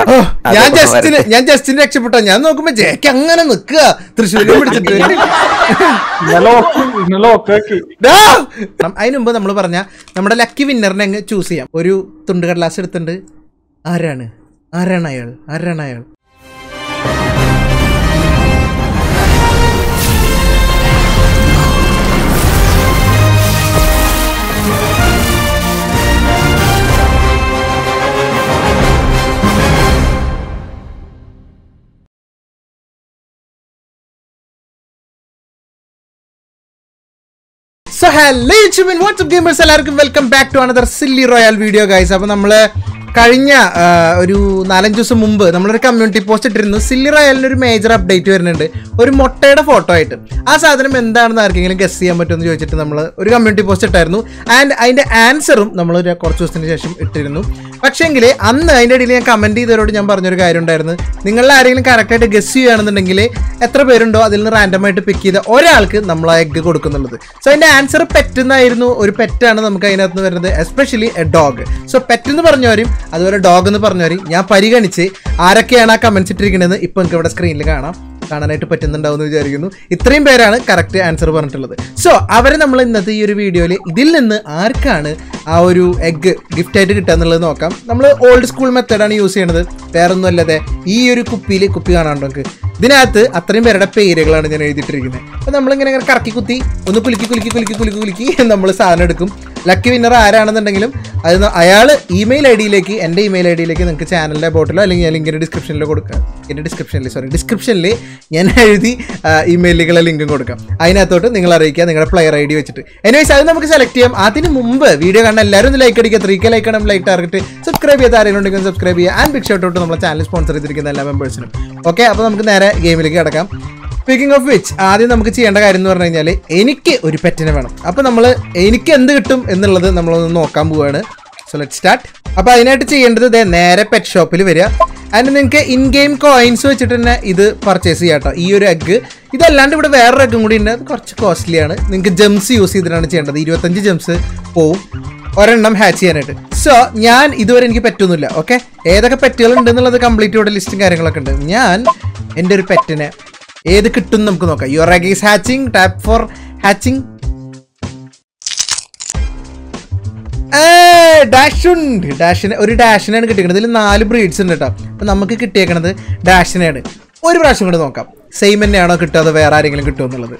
ഞാൻ ജസ്റ്റിന് രക്ഷപ്പെട്ടോ. ഞാൻ നോക്കുമ്പോ ജേക്ക് അങ്ങനെ നിക്കുക തൃശ്ശൂരിൽ പിടിച്ചിട്ട്. അതിന് മുമ്പ് നമ്മൾ പറഞ്ഞ നമ്മുടെ ലക്കി വിന്നറിനെ അങ്ങ് ചൂസ് ചെയ്യാം. ഒരു തുണ്ട് കടലാസ് എടുത്തിട്ടുണ്ട്. ആരാണ് അയാൾ? So hello YouTube, what's up gamers, എല്ലാവർക്കും welcome back to another Silly Royale video guys. അപ്പോൾ നമ്മൾ കഴിഞ്ഞ ഒരു 4-5 ദിവസം മുമ്പ് നമ്മളൊരു കമ്മ്യൂണിറ്റി പോസ്റ്റ് ഇട്ടിരുന്നു. സില്ലി റോയലിന് ഒരു മേജർ അപ്ഡേറ്റ് വരുന്നുണ്ട്, ഒരു മുട്ടയുടെ ഫോട്ടോ ആയിട്ട്. ആ സാധനം എന്താണെന്ന് ആർക്കെങ്കിലും ഗസ് ചെയ്യാൻ പറ്റുമെന്ന് ചോദിച്ചിട്ട് നമ്മൾ ഒരു കമ്മ്യൂണിറ്റി പോസ്റ്റ് ഇട്ടായിരുന്നു. ആൻഡ് അതിൻ്റെ ആൻസറും നമ്മൾ കുറച്ച് ദിവസത്തിന് ശേഷം ഇട്ടിരുന്നു. പക്ഷേങ്കിൽ അന്ന് അതിൻ്റെ ഇടയിൽ ഞാൻ കമൻറ്റ് ചെയ്തവരോട് ഞാൻ പറഞ്ഞൊരു കാര്യം ഉണ്ടായിരുന്നു. നിങ്ങളിൽ ആരെങ്കിലും കറക്റ്റായിട്ട് ഗസ് ചെയ്യുകയാണെന്നുണ്ടെങ്കിൽ എത്ര പേരുണ്ടോ അതിൽ നിന്ന് റാൻഡമായിട്ട് പിക്ക് ചെയ്ത ഒരാൾക്ക് നമ്മൾ ആ എഗ്ഗ് കൊടുക്കുന്നുള്ളത്. സോ അതിൻ്റെ ആൻസർ പെറ്റെന്നായിരുന്നു. ഒരു പെറ്റാണ് നമുക്ക് അതിനകത്ത് നിന്ന് വരുന്നത്, എസ്പെഷ്യലി എ ഡോഗ്. സോ പെറ്റെന്ന് പറഞ്ഞവരും അതുപോലെ ഡോഗ് എന്ന് പറഞ്ഞവരും ഞാൻ പരിഗണിച്ച് ആരൊക്കെയാണ് ആ കമൻസ് ഇട്ടിരിക്കണതെന്ന് ഇപ്പം നിങ്ങൾക്ക് ഇവിടെ സ്ക്രീനിൽ കാണാനായിട്ട് പറ്റുന്നുണ്ടാവും എന്ന് വിചാരിക്കുന്നു. ഇത്രയും പേരാണ് കറക്റ്റ് ആൻസർ പറഞ്ഞിട്ടുള്ളത്. സോ അവരെ നമ്മൾ ഇന്നത്തെ ഈ ഒരു വീഡിയോയിൽ ഇതിൽ നിന്ന് ആർക്കാണ് ആ ഒരു എഗ്ഗ് ഗിഫ്റ്റായിട്ട് കിട്ടുക എന്നുള്ളത് നോക്കാം. നമ്മൾ ഓൾഡ് സ്കൂൾ മെത്തേഡാണ് യൂസ് ചെയ്യണത്, വേറൊന്നും അല്ലാതെ. ഈ ഒരു കുപ്പി കാണാണ്ടോ നമുക്ക്, ഇതിനകത്ത് അത്രയും പേരുടെ പേരുകളാണ് ഞാൻ എഴുതിയിട്ടിരിക്കുന്നത്. അപ്പോൾ നമ്മളിങ്ങനെ കറക്കി കുത്തി ഒന്ന് കുലുക്കി നമ്മൾ സാധനം എടുക്കും. ലക്കി വിന്നർ ആരാണെന്നുണ്ടെങ്കിലും അത് അയാൾ ഇമെയിൽ ഐ ഡിയിലേക്ക്, എൻ്റെ ഇമെയിൽ ഐ ഡിയിലേക്ക് നിങ്ങൾക്ക് ചാനലിൻ്റെ ബോട്ടിലോ അല്ലെങ്കിൽ ലിങ്കിൻ്റെ ഡിസ്ക്രിപ്ഷനിലോ കൊടുക്കാം. ഡിസ്ക്രിപ്ഷനിൽ ഞാൻ എഴുതി ഇമെയിലുകളെ ലിങ്കും കൊടുക്കാം. അതിനകത്തോട്ട് നിങ്ങൾ അറിയിക്കുക നിങ്ങളുടെ പ്ലെയർ ഐ ഡി വെച്ചിട്ട്. എനിവേസ് അത് നമുക്ക് സെലക്ട് ചെയ്യാം. അതിന് മുമ്പ് വീഡിയോ കാണാൻ എല്ലാവരും ഒന്ന് ലൈക്ക് അടിക്കുക. 3K ലൈക്ക് ആണ് ലൈക്ക് ടാർഗറ്റ്. സബ്സ്ക്രൈബ് ചെയ്ത് ആരെങ്കിലും ഉണ്ടെങ്കിൽ സബ്സ്ക്രൈബ് ചെയ്യുക. ആൻഡ് ബിഗ് ഷൗട്ട് ഔട്ട് നമ്മുടെ ചാനൽ സ്പോൺസർ ചെയ്തിരിക്കുന്ന എല്ലാ മെമ്പേഴ്സിനും. ഓക്കെ, അപ്പോൾ നമുക്ക് നേരെ ഗെയിമിലേക്ക് കിടക്കാം. സ്പീക്കിംഗ് ഓഫ് വിച്ച്, ആദ്യം നമുക്ക് ചെയ്യേണ്ട കാര്യം എന്ന് പറഞ്ഞു കഴിഞ്ഞാൽ എനിക്ക് ഒരു പെറ്റിനെ വേണം. അപ്പോൾ എനിക്ക് എന്ത് കിട്ടും എന്നുള്ളത് നമ്മളൊന്ന് നോക്കാൻ പോവുകയാണ്. So let start. അപ്പോൾ അതിനായിട്ട് ചെയ്യേണ്ടത് നേരെ പെറ്റ് ഷോപ്പിൽ വരിക. ആൻഡ് നിങ്ങൾക്ക് ഇൻ ഗെയിം കോയിൻസ് വെച്ചിട്ട് തന്നെ ഇത് പർച്ചേസ് ചെയ്യാം കേട്ടോ, ഈ ഒരു എഗ്ഗ്. ഇതല്ലാണ്ട് ഇവിടെ വേറൊരു എഗ്ഗും കൂടി ഉണ്ട്, അത് കുറച്ച് കോസ്റ്റ്ലിയാണ്. നിങ്ങൾക്ക് ജെംസ് യൂസ് ചെയ്തിട്ടാണ് ചെയ്യേണ്ടത്. 25 ജെംസ് പോവും ഒരെണ്ണം ഹാച്ച് ചെയ്യാനായിട്ട്. സോ ഞാൻ ഇതുവരെ എനിക്ക് പറ്റൊന്നുമില്ല. ഓക്കെ, ഏതൊക്കെ പെറ്റുകൾ ഉണ്ടെന്നുള്ളത് കംപ്ലീറ്റ് ഇവിടെ ലിസ്റ്റും കാര്യങ്ങളൊക്കെ ഉണ്ട്. ഞാൻ എൻ്റെ ഒരു പെറ്റിനെ ഏത് കിട്ടും നമുക്ക് നോക്കാം. Your egg is hatching, tap for hatching. ഒരു ഡാഷിനാണ് കിട്ടിയേക്കുന്നത്. ഇതിൽ 4 ബ്രീഡ്സ് ഉണ്ട് കേട്ടോ. അപ്പം നമുക്ക് കിട്ടിയേക്കണത് ഡാഷിനെയാണ്. ഒരു പ്രാവശ്യം കൂടെ നോക്കാം, സെയിം തന്നെയാണോ കിട്ടുക അതോ വേറെ ആരെങ്കിലും കിട്ടുമോ എന്നുള്ളത്.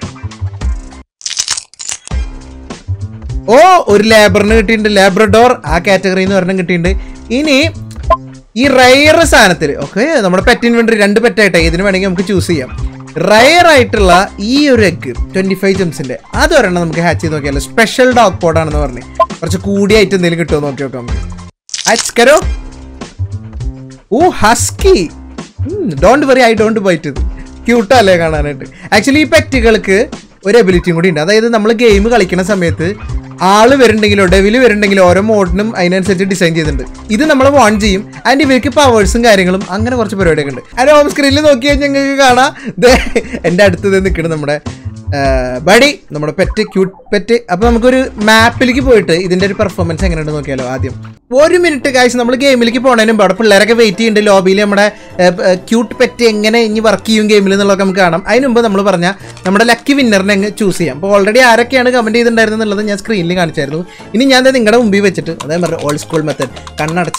ഓ, ഒരു ലാബ്രന് കിട്ടിയിട്ടുണ്ട്, ലാബ്രഡോർ ആ കാറ്റഗറിയിൽ നിന്ന് ഒരെണ്ണം കിട്ടിയിട്ടുണ്ട്. ഇനി ഈ റയർ സാധനത്തിൽ ഓക്കെ നമ്മുടെ പെറ്റ് ഇൻവെന്ററി 2 പെറ്റായിട്ട് ഇതിന് വേണമെങ്കിൽ നമുക്ക് ചൂസ് ചെയ്യാം. റയർ ആയിട്ടുള്ള ഈ ഒരു എഗ്ഗ് 25 ജെംസിന്റെ അതൊരെണ്ണം നമുക്ക് ഹാച്ച് ചെയ്ത് നോക്കിയാലോ. സ്പെഷ്യൽ ഡോഗ് പോഡാണെന്ന് പറഞ്ഞ് കുറച്ച് കൂടിയായിട്ട് എന്തെങ്കിലും കിട്ടുമോ നോക്കി നോക്കാം നമുക്ക്. Hatch oh husky, don't worry I don't bite. ഇത് ക്യൂട്ടല്ലേ കാണാനായിട്ട്. ആക്ച്വലി ഈ പെറ്റുകൾക്ക് ഒരു എബിലിറ്റിയും കൂടി ഉണ്ട്. അതായത് നമ്മൾ ഗെയിം കളിക്കുന്ന സമയത്ത് ആള് വരുന്നുണ്ടെങ്കിലോ ഡെവില് വരുന്നുണ്ടെങ്കിലോ ഓരോ മോഡിനും അതിനനുസരിച്ച് ഡിസൈൻ ചെയ്തിട്ടുണ്ട്. ഇത് നമ്മൾ വാൺ ചെയ്യും. ആൻഡ് ഇവർക്ക് പവേഴ്സും കാര്യങ്ങളും അങ്ങനെ കുറച്ച് പരിപാടിയൊക്കെ ഉണ്ട്. ആൻഡ് ഹോം സ്ക്രീനിൽ നോക്കി കഴിഞ്ഞാൽ ഞങ്ങൾക്ക് കാണാം എൻ്റെ അടുത്ത് നിൽക്കുന്നത് നമ്മുടെ ബഡി, നമ്മുടെ പെറ്റ്, ക്യൂട്ട് പെറ്റ്. അപ്പോൾ നമുക്കൊരു മാപ്പിലേക്ക് പോയിട്ട് ഇതിൻ്റെ ഒരു പെർഫോമൻസ് എങ്ങനെയുണ്ട് നോക്കിയാലോ. ആദ്യം 1 മിനിറ്റ് ഗൈസ്, നമ്മൾ ഗെയിമിലേക്ക് പോകുന്നതിന് മുമ്പ് അവിടെ പിള്ളേരൊക്കെ വെയിറ്റ് ചെയ്യുന്നുണ്ട് ലോബിയിൽ. നമ്മുടെ ക്യൂട്ട് പെറ്റ് എങ്ങനെ ഇനി വർക്ക് ചെയ്യും ഗെയിമിൽ എന്നുള്ളതൊക്കെ നമുക്ക് കാണാം. അതിന് മുമ്പ് നമ്മൾ പറഞ്ഞാൽ നമ്മുടെ ലക്കി വിന്നറിനെ അങ്ങ് ചൂസ് ചെയ്യാം. അപ്പോൾ ഓൾറെഡി ആരൊക്കെയാണ് കമൻറ്റ് ചെയ്തിട്ടുണ്ടായിരുന്നത് എന്നുള്ളത് ഞാൻ സ്ക്രീനിൽ കാണിച്ചായിരുന്നു. ഇനി ഞാൻ നിങ്ങളുടെ മുമ്പിൽ വെച്ചിട്ട് അതേ പറഞ്ഞ ഓൾഡ് സ്കൂൾ മെത്തേഡ് കണ്ണടച്ച്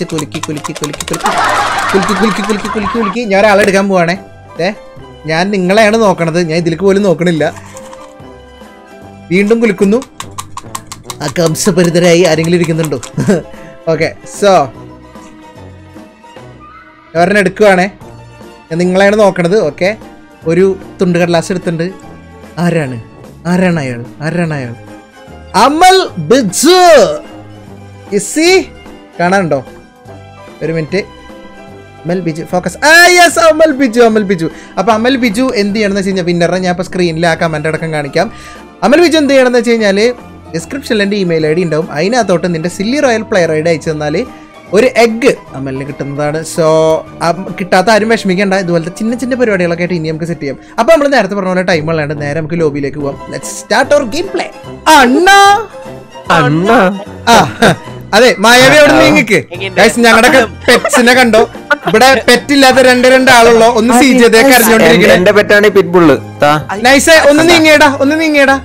കുലുക്കി ഞാൻ ഒരാളെ എടുക്കാൻ പോവാണേ. ഞാൻ നിങ്ങളെയാണ് നോക്കണത്, ഞാൻ ഇതിലേക്ക് പോലും നോക്കണില്ല. വീണ്ടും കുലുക്കുന്നു. കംസപരിതരായി ആരെങ്കിലും ഇരിക്കുന്നുണ്ടോ? ഓക്കെ, സോ ഒരെണ്ണം എടുക്കുവാണേ. ഞാൻ നിങ്ങളെയാണ് നോക്കണത്. ഓക്കെ, ഒരു തുണ്ട് കടലാസ് എടുത്തിട്ടുണ്ട്. ആരാണ് അയാൾ? അമൽ ബിജു. കാണാനുണ്ടോ? ഒരു minute. Amal Biju focus. Yes, Amal Biju. അപ്പോൾ അമൽ ബിജു എന്ത് ചെയ്യണമെന്ന് വെച്ച് കഴിഞ്ഞാൽ വിന്നറിനെ ഞാൻ ഇപ്പോൾ സ്ക്രീനിൽ ആ കമൻ്റ് അടക്കം കാണിക്കാം. അമൽ ബിജു എന്ത് ചെയ്യണമെന്ന് വെച്ച് കഴിഞ്ഞാൽ ഡിസ്ക്രിപ്ഷനിൽ എൻ്റെ ഇമെയിൽ ഐ ഡി ഉണ്ടാവും. അതിനകത്തോട്ട് നിൻ്റെ silly royal player I D അയച്ചു തന്നാൽ ഒരു എഗ്ഗ് അമലിന് കിട്ടുന്നതാണ്. സോ കിട്ടാത്ത ആരും വിഷമിക്കേണ്ട. ഇതുപോലത്തെ ചിന്ന പരിപാടികളൊക്കെ ആയിട്ട് ഇനി നമുക്ക് സെറ്റ് ചെയ്യാം. അപ്പോൾ നമ്മൾ നേരത്തെ പറഞ്ഞ പോലെ ടൈം ഉള്ളതുകൊണ്ട് നേരെ നമുക്ക് ലോബിയിലേക്ക് പോകാം. Let's start our game play. അതെ, മായാവി അവിടെ നിങ്ങൾക്ക് ഞങ്ങളുടെ പെറ്റ്സിനെ കണ്ടോ? ഇവിടെ പെറ്റില്ലാത്ത രണ്ട് ആളുള്ളോ. ഒന്ന് സീജതേ കരഞ്ഞോണ്ടിരിക്കണേ. എന്റെ പെറ്റാണ് പിറ്റ്ബുള്ള്. നൈസ്. ഒന്ന് നീങ്ങിയടാ.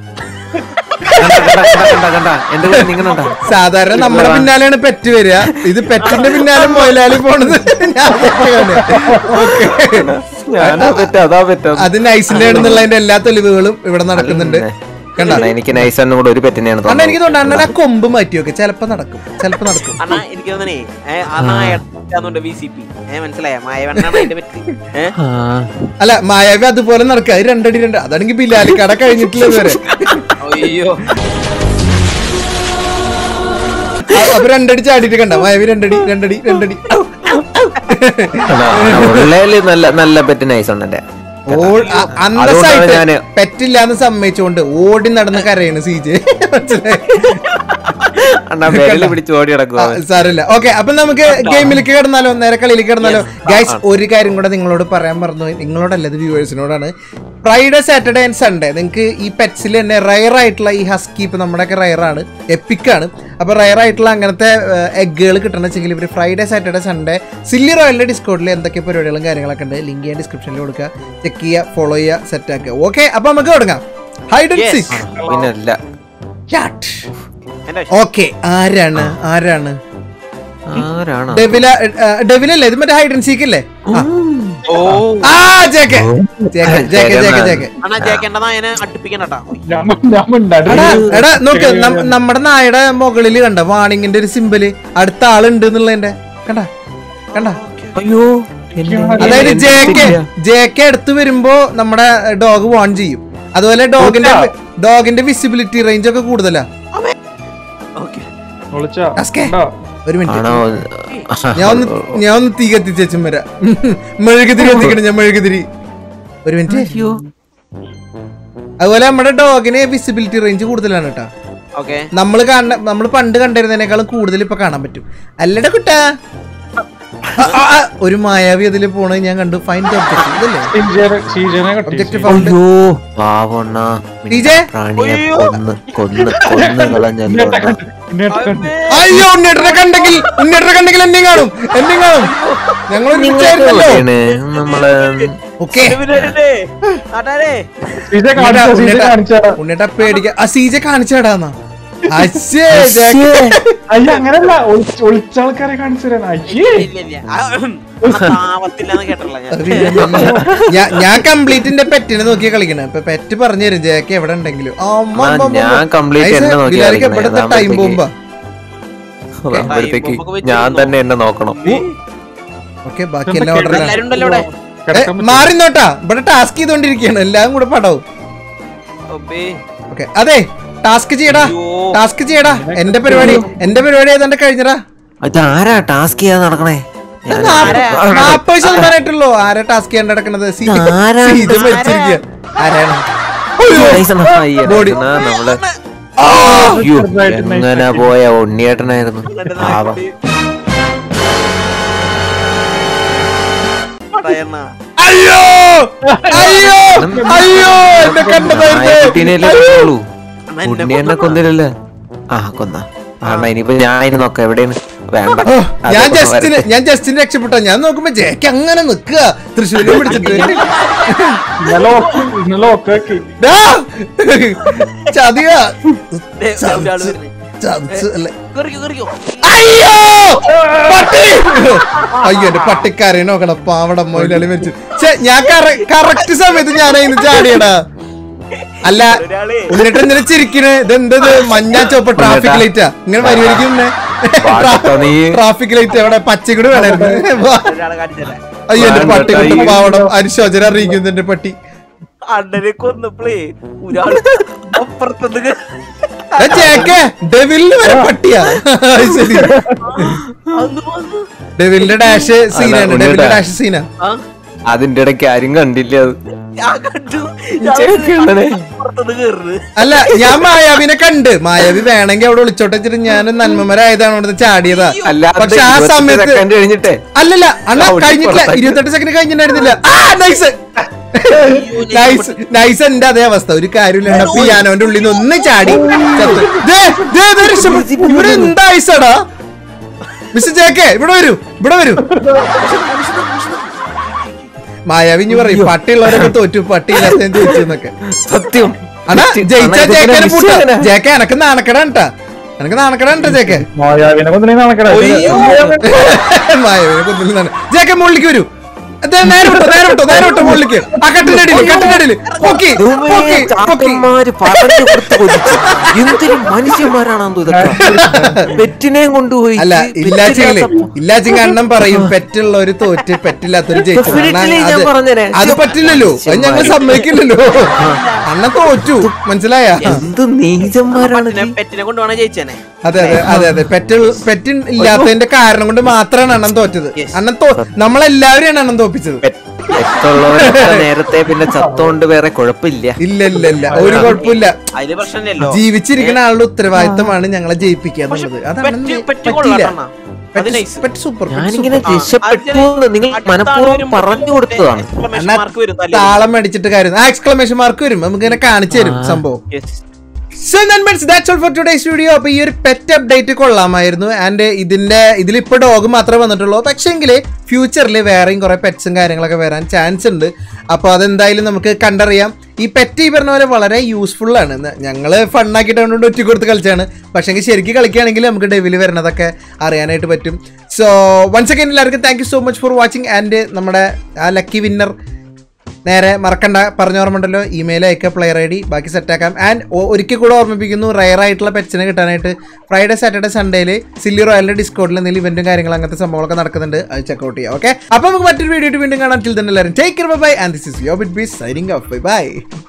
സാധാരണ നമ്മുടെ പിന്നാലെയാണ് പെറ്റ് വരിക. ഇത് പെറ്റിന്റെ പിന്നാലെ മൊയിലാളി പോണത്. അത് നൈസിന്റെ ആണെന്നുള്ളതിന്റെ എല്ലാ തെളിവുകളും ഇവിടെ നടക്കുന്നുണ്ട്. എനിക്ക് നൈസ് കൂടെ ഒരു പെറ്റിനെയാണ്. എനിക്ക് തോന്നുന്നു ആ കൊമ്പ് മാറ്റി വെക്കെ. ചിലപ്പോ നടക്കും. എനിക്ക് തോന്നണേ അല്ല മായാവി അതുപോലെ നടക്കുക. അത് രണ്ടടി അതാണെങ്കിൽ ബിലാലി കട കഴിഞ്ഞിട്ടില്ല ഇതുവരെ. അപ്പൊ രണ്ടടി ചാടിയിട്ട് കണ്ട മായാവി രണ്ടടി നല്ല പെറ്റ് നൈസ് ഉണ്ട്. പെറ്റില്ലാന്ന് സമ്മതിച്ചുകൊണ്ട് ഓടി നടന്ന് കരയാണ് സീജെ. സാരമില്ല. ഓക്കെ, അപ്പൊ നമുക്ക് ഗെയിമിലേക്ക് കിടന്നാലോ, നേരെ കളിയിലേക്ക് കിടന്നാലോ. ഗൈസ്, ഒരു കാര്യം കൂടെ നിങ്ങളോട് പറയാൻ മറന്നു. നിങ്ങളോടല്ല, ഇത് വ്യൂവേഴ്സിനോടാണ്. ഫ്രൈഡേ, സാറ്റർഡേ ആൻഡ് സൺഡേ നിങ്ങൾക്ക് ഈ പെറ്റ്സിൽ തന്നെ റയർ ആയിട്ടുള്ള ഈ ഹസ്കി, ഇപ്പൊ നമ്മുടെയൊക്കെ റയറാണ്, എപ്പിക്കാണ്. അപ്പൊ റയർ ആയിട്ടുള്ള അങ്ങനത്തെ എഗ്ഗുകൾ കിട്ടണമെന്ന് വെച്ചെങ്കിൽ ഇവർ ഫ്രൈഡേ, സാറ്റർഡേ, സൺഡേ സില്ലി റോയലിന്റെ ഡിസ്കോഡിൽ എന്തൊക്കെ പരിപാടികളും കാര്യങ്ങളൊക്കെ ഉണ്ട്. ലിങ്ക് ഞാൻ ഡിസ്ക്രിപ്ഷനിൽ കൊടുക്കുക. ചെക്ക് ചെയ്യുക, ഫോളോ ചെയ്യുക, സെറ്റ് ആക്കുക. ഓക്കെ, അപ്പൊ നമുക്ക് തുടങ്ങാം. Hide and seek. ഓക്കെ, ആരാണ് ഡെവിലല്ലേ ഇത്? മറ്റേ ഹൈഡ് ആൻഡ് സീക്ക് അല്ലേ? എടാ നോക്ക്, നമ്മുടെ നായയുടെ മുകളില് കണ്ട വാണിങ്ങിന്റെ ഒരു സിമ്പിള്, അടുത്ത ആളുണ്ട് എന്നുള്ളതിന്റെ കണ്ട. അതായത് ജെക്കെ അടുത്ത് വരുമ്പോ നമ്മുടെ ഡോഗ് വാൺ ചെയ്യും. അതുപോലെ ഡോഗിന്റെ വിസിബിലിറ്റി റേഞ്ച് ഒക്കെ കൂടുതലാ. ഒരു മിനിറ്റ്, ഞാൻ ഒന്ന് തീ കത്തിച്ചും വരാം. മെഴുകുതിരി കത്തിക്കണം ഞാൻ, മെഴുകുതിരി. ഒരു മിനിറ്റ്. അതുപോലെ നമ്മുടെ ഡോഗിന് വിസിബിലിറ്റി റേഞ്ച് കൂടുതലാണ് കേട്ടോ. നമ്മൾ പണ്ട് കണ്ടിരുന്നതിനേക്കാളും കൂടുതൽ ഇപ്പൊ കാണാൻ പറ്റും. അല്ലടാ കുട്ടാ, ഒരു മായാവി അതില് പോണത് ഞാൻ കണ്ടു. Find objective found. അയ്യോ, ഉണ്ണിയേട്ടനെ കണ്ടെങ്കിൽ എന്നെ കാണും. ഞങ്ങൾ ഉണ്ണിയേട്ട പേടിക്ക. ആ സീജ കാണിച്ചാടാന്നാ. അങ്ങനല്ല, ഒളിച്ച ആൾക്കാരെ കാണിച്ചു തരാൻ. ഞാൻ കംപ്ലീറ്റിന്റെ പെറ്റിനെ നോക്കിയാ കളിക്കണേ. ഇപ്പൊ പെറ്റ് പറഞ്ഞു തരും ജേക്ക് എവിടെ ഉണ്ടെങ്കിലും. ടൈം ബോംബാ. ഞാൻ തന്നെ എന്നെ നോക്കണം. ഓക്കെ, ബാക്കി എല്ലാ ഓർഡറിലാണ്. മാറി നോട്ടാ, ഇവിടെ ടാസ്ക് ചെയ്തോണ്ടിരിക്കുകയാണ്. എല്ലാം കൂടെ പടാവും. ഓക്കെ, അതെ, ടാസ്ക് ചെയ്യടാ. എന്റെ പരിപാടി ഏതാണ്ട് കഴിഞ്ഞടാ. ആരാ ടാസ്ക് ചെയ്യാൻ നടക്കണേ? 40% ആരാ ടാസ്ക് ചെയ്യാൻ നടക്കണത്? എങ്ങനെ പോയ ഉണ്ണിയേട്ടനായിരുന്നു. ഉണ്ണിയേട്ടനെ കൊന്നില്ലല്ലോ. കൊന്ന. ഇനിയിപ്പോ ഞാൻ നോക്കാം എവിടെയാണ്. വേണ്ട, ഞാൻ ജസ്റ്റിന് രക്ഷപ്പെട്ടോ. ഞാൻ നോക്കുമ്പോ ജേക്ക് അങ്ങനെ നിക്കുക, തൃശ്ശൂരിൽ പിടിച്ചിട്ട്. ചതിയാ. അയ്യോ, എന്റെ പട്ടിക്കാരെ നോക്കണം. പാവട മൊയിലാളി മരിച്ചു. ഞാൻ കറക്റ്റ് സമയത്ത് ഞാൻ ചാടിയടാ. അല്ല, ഉണ്ണിട്ട് എന്തിനാ ചിരിക്കണ്? ഇതെന്തത് മഞ്ഞ ചോപ്പ ട്രാഫിക് ലൈറ്റാ? ഇങ്ങനെ പരിഹരിക്കുന്നേ. ട്രാഫിക് ലൈറ്റ് എവിടെ? പച്ചക്കൂടെ വേണമായിരുന്നു. അയ്യോ, എന്റെ പട്ടി കൊണ്ട് പാവടം അനുശോചന അറിയിക്കുന്നു. എന്റെ പട്ടി ഡെവിലിന് വരെ പട്ടിയാ. ശരി, ഡെവിലിന്റെ ഡാഷ് സീനാ. അതിന്റെ ഇടയ്ക്ക് ആരും കണ്ടില്ല. അല്ല, ഞാൻ മായാവിനെ കണ്ട്. മായാവി വേണമെങ്കിൽ അവിടെ ഒളിച്ചോട്ടെ വെച്ചിട്ട് ഞാൻ നന്മമരായതാണ് അവിടെ ചാടിയതാ. പക്ഷെ ആ സമയത്ത് അല്ലല്ല അണ്ണാ, കഴിഞ്ഞിട്ടില്ല. 28 സെക്കൻഡ് കഴിഞ്ഞിട്ടുണ്ടായിരുന്നില്ല. നൈസ്. എന്റെ അതേ അവസ്ഥ. ഒരു കാര്യമില്ല. പിയാനോന്റെ ഉള്ളിൽ നിന്ന് ഒന്ന് ചാടി. ഇവിടെ എന്താ ഐസടാ? മിസ്റ്റർ ജേക്കെ ഇവിടെ വരൂ മായാവിഞ്ഞ് പറയും പട്ടിയുള്ളവരൊക്കെ തോറ്റു പട്ടിയില്ലാത്ത ചോദിച്ചു എന്നൊക്കെ. സത്യം അതാ ജയിച്ച ജേക്കനെ പൂട്ട ജേക്കെ എനക്ക് നാണക്കടാണ്ടാ ജേക്കെ മായാവിനെ കൊന്നിനെ നടക്കണേ മായാവിനെ കൊന്നില്ലാണ്. ജേക്കെ മുകളിലേക്ക് വരൂ. നേരെ വിട്ടോ മുകളിലേക്ക്. ആ കട്ടിനടിയില് പൊക്കി. എന്തൊരു മനുഷ്യന്മാരാണെന്തോ ഇതൊക്കെ. പെറ്റിനെയും കൊണ്ടുപോയി. അല്ല ഇല്ലാച്ചിങ് അണ്ണൻ പറയും പെറ്റുള്ളവര് തോറ്റ് പെറ്റില്ലാത്തൊരു ജയിച്ചു. അത് പറ്റില്ലല്ലോ, അത് ഞങ്ങൾ സമ്മതിക്കില്ലല്ലോ. അണ്ണൻ തോറ്റു, മനസ്സിലായ? എന്ത് നീചന്മാരാണ്. പെറ്റിനെ കൊണ്ടുപോണ ജയിച്ചേനെ. അതെ പെറ്റ് ഇല്ലാത്തതിന്റെ കാരണം കൊണ്ട് മാത്രമാണ് അണ്ണൻ തോറ്റത്. നമ്മളെല്ലാവരെയാണ് അണ്ണൻ തോപ്പിച്ചത്. നേരത്തെ പിന്നെ ചത്തോണ്ട് വേറെ കുഴപ്പമില്ല. ഇല്ല ഒരു കുഴപ്പമില്ല. അതില് പ്രശ്നമില്ലല്ലോ. ജീവിച്ചിരിക്കുന്ന ആളുടെ ഉത്തരവാദിത്തമാണ് ഞങ്ങളെ ജയിപ്പിക്കുക എന്നുള്ളത്. ഞാനിങ്ങനെ രക്ഷപ്പെട്ടു നിങ്ങൾ മനഃപൂർവ്വം പറഞ്ഞു കൊടുത്തതാണ്. താളം അടിച്ചിട്ട് കാര്യം എക്സ്ക്ലമേഷൻ മാർക്ക് വരും, നമുക്ക് ഇങ്ങനെ കാണിച്ചു തരും സംഭവം. So members, that's all for today's video. അപ്പോൾ ഈ ഒരു പെറ്റ് അപ്ഡേറ്റ് കൊള്ളാമായിരുന്നു. ആൻഡ് ഇതിലിപ്പോൾ ഡോഗ് മാത്രമേ വന്നിട്ടുള്ളൂ. പക്ഷേങ്കിൽ ഫ്യൂച്ചറിൽ വേറെയും കുറേ പെറ്റ്സും കാര്യങ്ങളൊക്കെ വരാൻ ചാൻസ് ഉണ്ട്. അപ്പോൾ അതെന്തായാലും നമുക്ക് കണ്ടറിയാം. ഈ പെറ്റ് ഈ പറഞ്ഞ പോലെ വളരെ യൂസ്ഫുൾ ആണ്. ഞങ്ങൾ ഫണ്ണാക്കിയിട്ട് കൊണ്ട് ഒറ്റ കൊടുത്ത് കളിച്ചാണ്. പക്ഷേങ്കിൽ ശരിക്കും കളിക്കുകയാണെങ്കിൽ നമുക്ക് ഡെവിൽ വരുന്നതൊക്കെ അറിയാനായിട്ട് പറ്റും. സോ വൺസ് അഗൈൻ എല്ലാവർക്കും thank you so much for watching. And നമ്മുടെ ആ ലക്കി വിന്നർ നേരെ മറക്കണ്ട, പറഞ്ഞോർമ്മണ്ടല്ലോ, ഇമെയിൽ അയക്കുക, പ്ലെയർ ID ബാക്കി സെറ്റാക്കാം. ആൻഡ് ഒരിക്കൽ കൂടെ ഓർമ്മിപ്പിക്കുന്നു, റയർ ആയിട്ടുള്ള പെറ്റ്സിനെ കിട്ടാനായിട്ട് ഫ്രൈഡേ സാറ്റർഡേ സൺഡേയിൽ സില്ലി റോയലിന്റെ ഡിസ്കോഡിൽ എന്തെങ്കിലും ഇവന്റും കാര്യങ്ങളും അങ്ങനത്തെ സംഭവങ്ങളൊക്കെ നടക്കുന്നുണ്ട്. അത് ചെക്കൗട്ട് ചെയ്യാം. ഓക്കെ, അപ്പോൾ നമുക്ക് മറ്റൊരു വീഡിയോ വീണ്ടും കാണാം. ടിൽ ദെൻ എല്ലാവരും take care, bye. And this is your bit bees signing off. By.